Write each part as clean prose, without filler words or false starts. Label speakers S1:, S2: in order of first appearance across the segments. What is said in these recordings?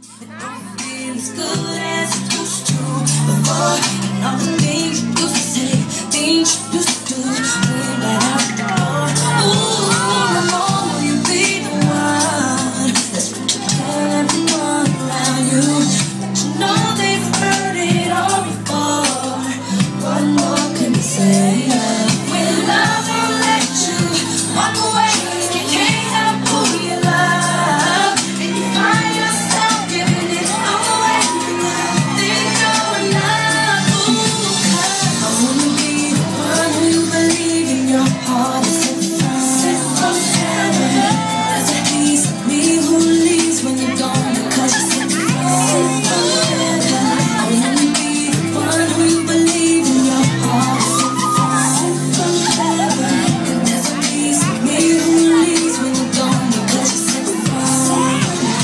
S1: As good as it used to before, and all the things you used to say, things you used to do, bring that out the door. Ooh, no more will you be the one that's going to tell everyone around you that you know they've heard it all before. What more can you say? When love won't let you walk away, you can't help who you love, and you find yourself giving it all away. Think you're enough. Ooh, I wanna be the one who you believe in your heart is set from heaven. There's a piece of me who leaves when you're gone because you're set from heaven. I wanna be the one who you believe in your heart is set from heaven. And there's a piece of me who leaves when you're gone because you're set from heaven.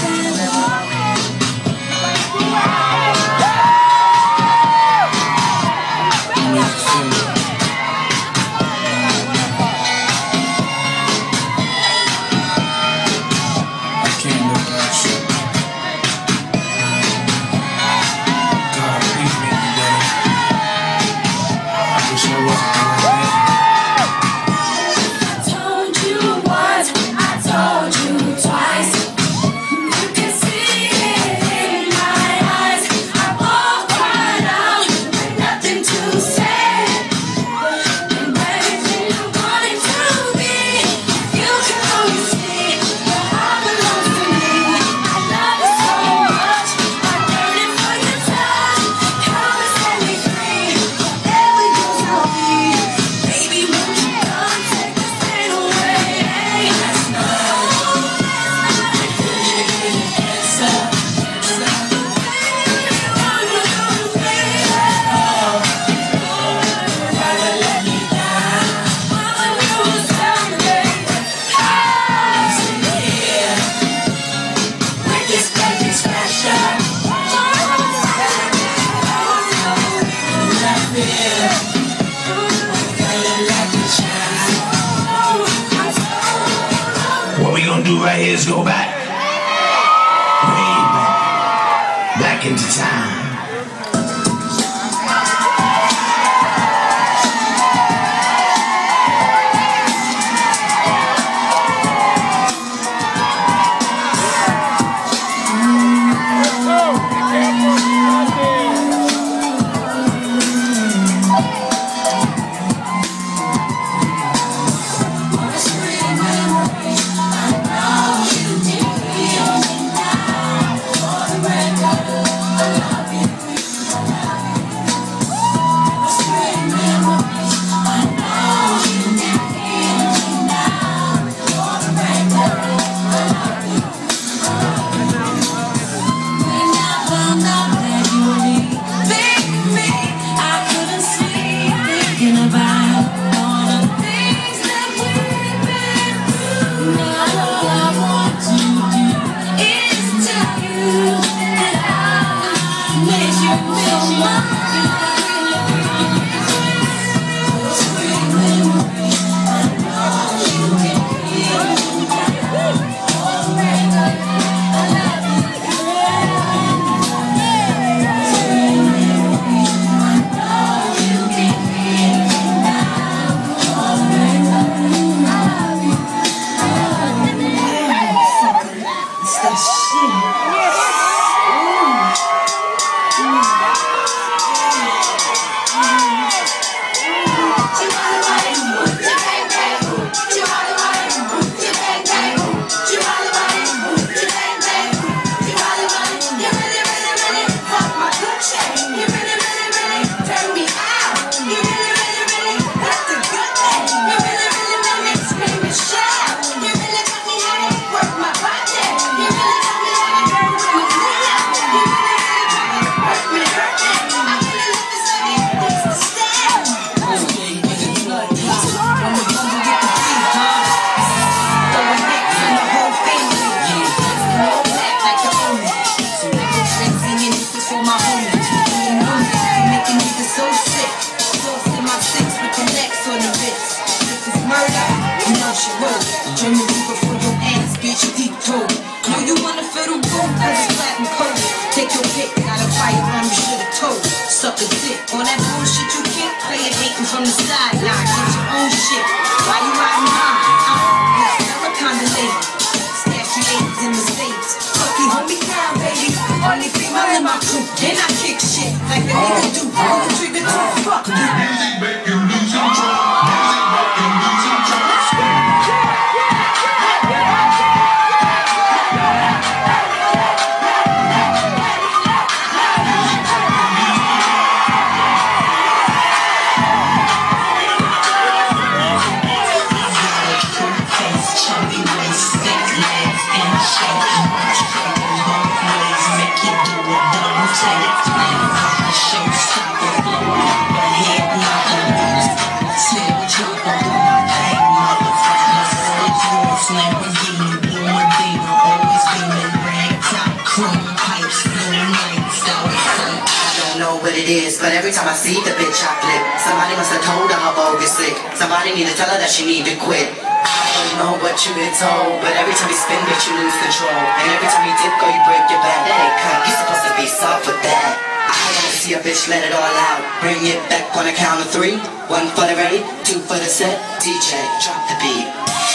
S2: I can't live without you. God, please make me better. I wish I wasn't like that.
S1: I told you once, I told you twice. You can see it in my eyes. I walk right out with nothing to say. And everything you wanted to be, you can only see your heart belongs to me. I love you so much, I'm yearning for your touch. Come and set me free, whatever you tell me. Baby, won't you come take this pain away? That's not
S3: What we gonna do right here is go back, way back into time.
S1: I love you.
S4: it is, but every time I see the bitch I flip. Somebody must have told her bogus sick. Somebody need to tell her that she need to quit. I don't know what you been told, but every time you spin, bitch, you lose control. And every time you dip, girl, you break your back. That ain't cut, you supposed to be soft with that. I wanna see a bitch let it all out. Bring it back on the count of 3. 1 for the ready, 2 for the set. DJ, drop the beat.